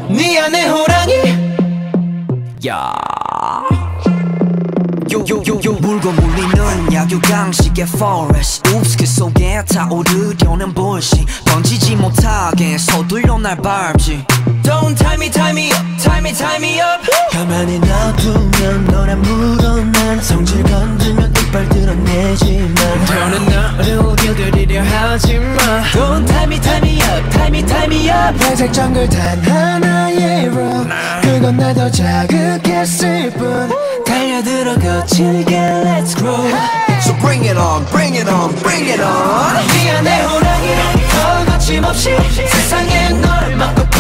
네 안에 호랑이 야 물고 물리는 약육강식의 forest Oops 그 속에 타오르려는 bullshit 던지지 못하게 서둘러 날 밟지 Don't tie me up, tie me up 가만히 놔두면 너란 물어난 성질 건들면 이빨 드러내지만 너는 나를 길들이려 하지마 Don't tie me up, tie me up 회색 정글 단 하나의 rock 그건 날 더 자극했을 뿐 달려들어 거칠게 let's grow So bring it on, bring it on, bring it on 네 안에 호랑이 더 거침없이 세상에 널 막고